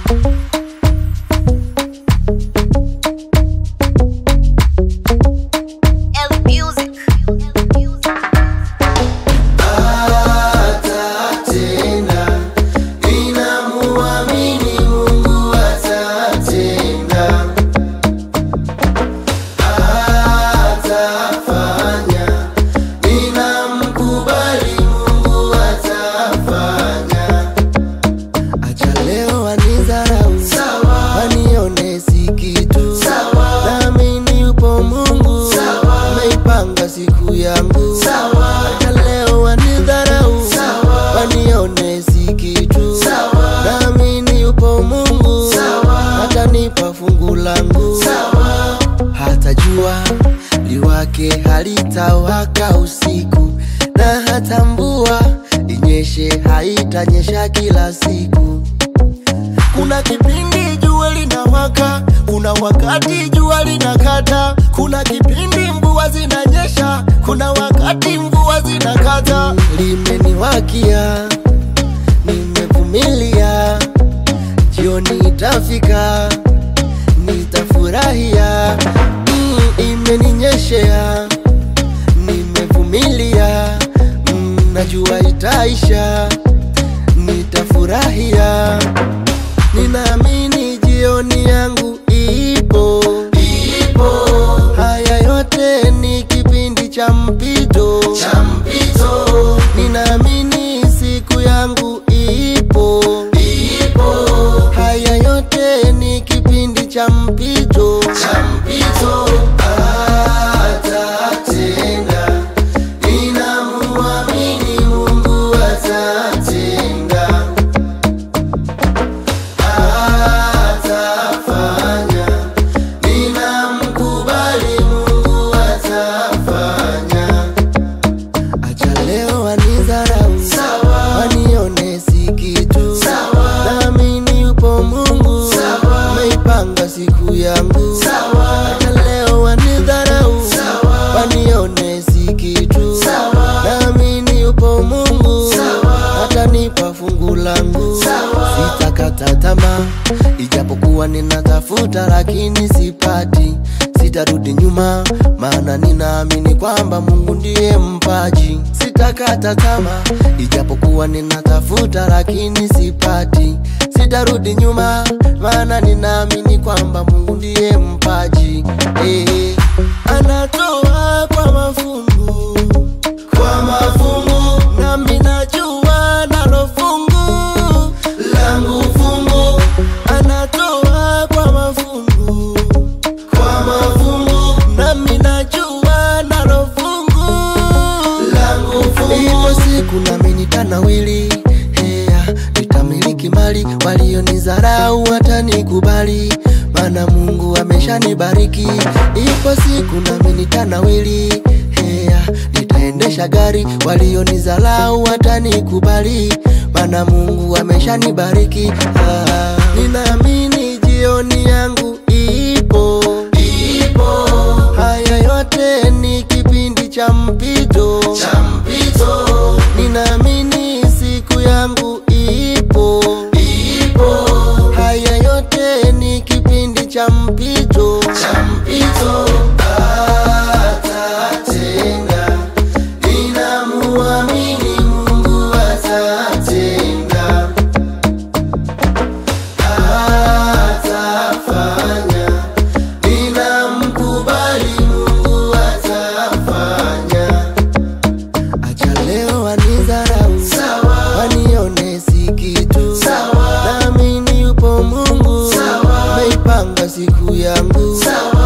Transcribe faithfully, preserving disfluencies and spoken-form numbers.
Siku yangu hata leo wanidharau, wanione si kitu, naamini yupo Mungu atanipa fungu langu. Hata jua liwake halitawaka usiku, na hata mvua inyeshe haitanyesha kila siku. Kuna kipindi jua linawaka, kuna wakati jua linakata, kuna kipindi mvua zinanyesha, kuna wakati mvua zinakata. Limeniwakia, nimevumilia, jioni itafika, nitafurahia. mm, Imeninyeshea, nimevumilia, mm, najua itaisha, nitafurahia. Ninaamini jioni yangu ipo, ipo. Haya yote ni kipindi cha mpito, cha mpito. Ninaamini siku yangu ipo, ipo. Haya yote ni kipindi cha mpito, cha mpito. Atatenda, ninamuamini Mungu atatenda. Wanione si kitu, naamini yupo Mungu ameipanga siku yangu. Hata leo wanidharau, wanione si kitu, naamini yupo Mungu atanipa fungu langu. Sitakata tamaa, ijapokuwa ninatafuta lakini sipati. Sitarudi nyuma, maana ninaamini kwamba Mungu ndiye mpaji. Sitakata tamaa, ijapokuwa ninatafuta lakini sipati. Sitarudi nyuma, maana ninaamini kwamba Mungu ndiye mpaji. eh, Anatoa kwa mafungu, kwa mafungu, nami najua nalo fungu langu fungu. Anatoa kwa mafungu, kwa mafungu, nami najua nalo fungu langu fungu. Ipo siku nami nitanawili, hea, nitamiliki mali, walionidharau watanikubali, maana Mungu ameshanibariki. Ipo siku nami nitanawili, hea, nitaendesha gari, walionidharau watanikubali, maana Mungu ameshanibariki. ah, Ninaamini jioni yangu ipo, ipo. Haya yote ni kipindi cha mpito, cha mpito. Ninaamini siku yangu ipo, ipo. Haya yote ni kipindi cha mpito, cha mpito. Atatenda, ninamuamini Mungu atatenda. Atafanya, ninamkubali Mungu atafanya. Acha leo wanidharau, wanione si kitu, naamini yupo Mungu ameipanga siku yangu.